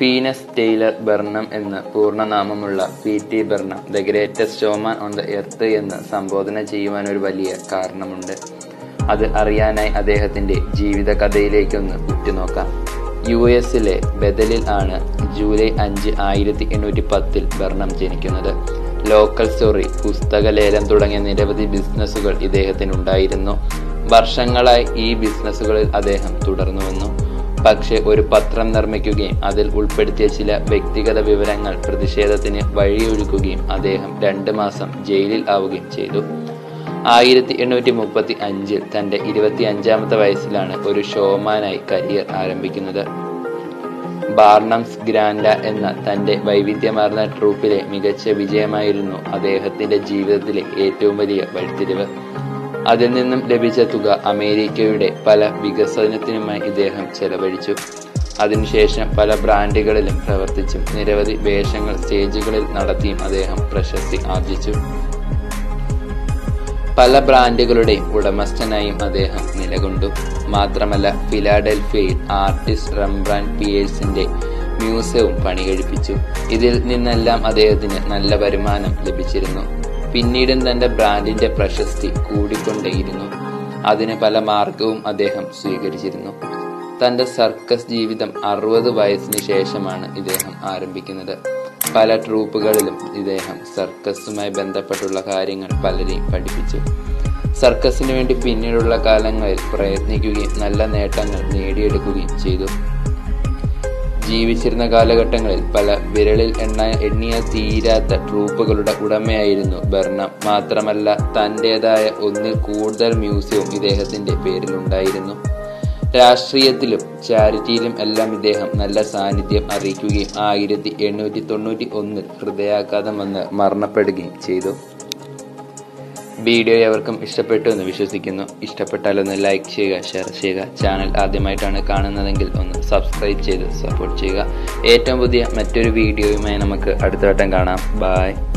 ഫീനസ് Taylor Barnum എന്ന പൂർണ്ണനാമമുള്ള P T. Barnum the greatest showman on the earth എന്ന് സംബോധന ചെയ്യുവാൻ ഒരു വലിയ കാരണമുണ്ട്. അത് അറിയാനായി അദ്ദേഹത്തിന്റെ ജീവിത കഥയിലേക്കൊന്ന് ഉറ്റുനോക്കാം. US-ലെ ബെതലിൽ ആണ് ജൂലൈ 5, 1810 ബർണം ജനിക്കുന്നത്. ലോക്കൽ സ്റ്റോറി, പുസ്തക ലേലം തുടങ്ങിയ നിരവധി ബിസിനസ്സുകൾ ഇദ്ദേഹത്തിനുണ്ടായിരുന്നു. വർഷങ്ങളായി ഈ ബിസിനസ്സുകളിൽ അദ്ദേഹം തുടർന്നു വന്നു. പക്ഷെ ഒരു പത്രം നിർമ്മിക്കുകയും അതിൽ ഉൾപ്പെടുത്തിയ ചില വ്യക്തിഗത വിവരങ്ങൾ പ്രതിഷേധത്തിന് വഴിയൊരുക്കുകയും അദ്ദേഹം 2 മാസം ജയിലിൽ ആവുകയും ചെയ്തു. 1835 തന്റെ 25-ാമത്തെ വയസ്സിലാണ് ഒരു ഷോമാനായി കരിയർ ആരംഭിക്കുന്നത്. ബാർണംസ് ഗ്രാൻഡ എന്ന തന്റെ വൈവിധ്യമാർന്ന ട്രൂപ്പിലെ മികച്ച വിജയമായിരുന്നു അദ്ദേഹത്തിന്റെ ജീവിതത്തിലെ ഏറ്റവും വലിയ വഴിത്തിരിവ്. അതിൽ നിന്നും ലഭിച്ച തുക അമേരിക്കയുടെ പല വികസനത്തിനുമായി ഇദ്ദേഹം ചെലവഴിച്ചു. അതിനുശേഷം പല ബ്രാൻഡുകളിലും പ്രവർത്തിച്ചും നിരവധി വേഷങ്ങൾ സ്റ്റേജുകളിൽ നടത്തിയും അദ്ദേഹം പ്രശസ്തി ആർജിച്ചു. പല ബ്രാൻഡുകളുടെയും ഉടമസ്ഥനായും അദ്ദേഹം നിലകൊണ്ടു. മാത്രമല്ല, ഫിലാഡൽഫിയയിൽ ആർട്ടിസ്റ്റ് റംബ്രാൻഡ് പിയേഴ്സിന്റെ മ്യൂസിയവും പണികഴിപ്പിച്ചു. ഇതിൽ നിന്നെല്ലാം അദ്ദേഹത്തിന് നല്ല വരുമാനം ലഭിച്ചിരുന്നു. പിന്നീടും തന്റെ ബ്രാൻഡിന്റെ പ്രശസ്തി കൂടിക്കൊണ്ടേയിരുന്നു. അതിന് പല മാർഗവും അദ്ദേഹം സ്വീകരിച്ചിരുന്നു. തന്റെ സർക്കസ് ജീവിതം 60 വയസ്സിന് ശേഷമാണ് ഇദ്ദേഹം ആരംഭിക്കുന്നത്. പല ട്രൂപ്പുകളിലും ഇദ്ദേഹം സർക്കസുമായി ബന്ധപ്പെട്ടുള്ള കാര്യങ്ങൾ പലരെയും പഠിപ്പിച്ചു. സർക്കസിന് വേണ്ടി പിന്നീടുള്ള കാലങ്ങളിൽ പ്രയത്നിക്കുകയും നല്ല നേട്ടങ്ങൾ നേടിയെടുക്കുകയും ചെയ്തു. ജീവിച്ചിരുന്ന കാലഘട്ടങ്ങളിൽ പല വിരലിൽ എണ്ണിയ തീരാത്ത ട്രൂപ്പുകളുടെ ഉടമയായിരുന്നു ബർണം. മാത്രമല്ല, തന്റേതായ ഒന്നിൽ കൂടുതൽ മ്യൂസിയവും ഇദ്ദേഹത്തിന്റെ പേരിലുണ്ടായിരുന്നു. രാഷ്ട്രീയത്തിലും ചാരിറ്റിയിലും എല്ലാം ഇദ്ദേഹം നല്ല സാന്നിധ്യം അറിയിക്കുകയും 1891 ഹൃദയാഘാതം വന്ന് മരണപ്പെടുകയും ചെയ്തു. വീഡിയോ എവർക്കും ഇഷ്ടപ്പെട്ടു എന്ന് വിശ്വസിക്കുന്നു. ഇഷ്ടപ്പെട്ടാൽ ഒന്ന് ലൈക്ക് ചെയ്യുക, ഷെയർ ചെയ്യുക. ചാനൽ ആദ്യമായിട്ടാണ് കാണുന്നതെങ്കിൽ ഒന്ന് സബ്സ്ക്രൈബ് ചെയ്ത് സപ്പോർട്ട് ചെയ്യുക. ഏറ്റവും പുതിയ മറ്റൊരു വീഡിയോയുമായി നമുക്ക് അടുത്ത വട്ടം കാണാം. ബൈ.